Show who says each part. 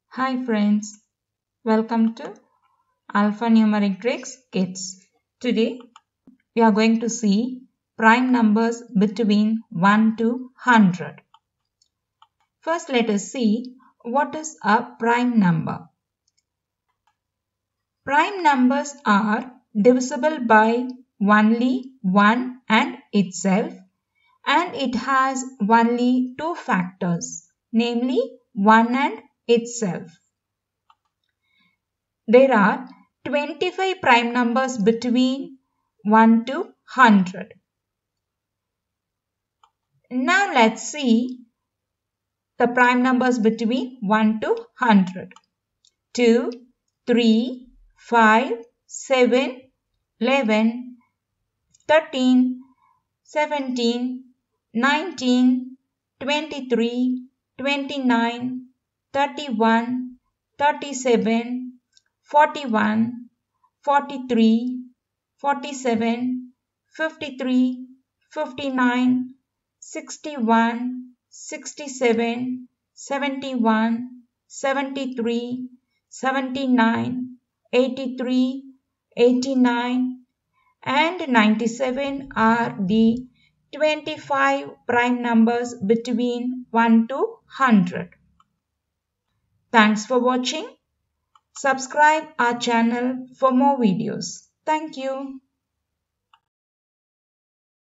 Speaker 1: Hi friends, welcome to AlphaNumericTricksKids. Today we are going to see prime numbers between 1 to 100. First let us see what is a prime number. Prime numbers are divisible by only 1 and itself, and it has only two factors, namely 1 and itself. There are 25 prime numbers between 1 to 100. Now let's see the prime numbers between 1 to 100. 2, 3, 5, 7, 11, 13, 17, 19, 23, 29, 31, 37, 41, 43, 47, 53, 59, 61, 67, 71, 73, 79, 83, 89 and 97 are the 25 prime numbers between 1 to 100. Thanks for watching. Subscribe our channel for more videos. Thank you.